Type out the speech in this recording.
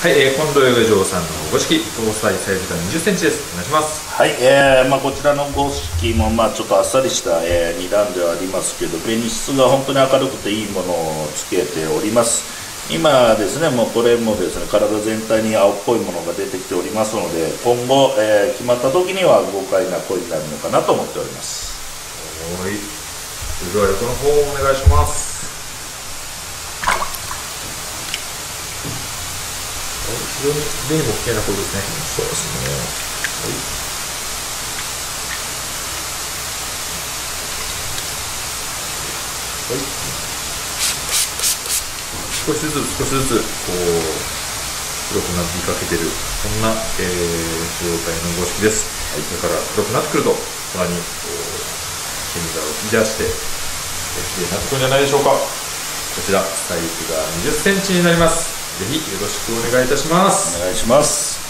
はい、近藤洋上さんのご式搭載サイズが20センチです。お願いします。 はい、こちらの五色もちょっとあっさりした、2段ではありますけど、紅質が本当に明るくていいものをつけております。今ですね、もうこれもですね、体全体に青っぽいものが出てきておりますので、今後、決まった時には豪快な声になるのかなと思っております。 はい、それでは横の方お願いします。非常に目にも綺麗な声ですね。 そうですね。 はい。少しずつこう黒くなっていかけてる、そんな、状態の五色です。はい、だから黒くなってくるとさらに金が浮き出して綺麗になってくるんじゃないでしょうか。こちらサイズが20センチになります。ぜひよろしくお願いいたします。 お願いします。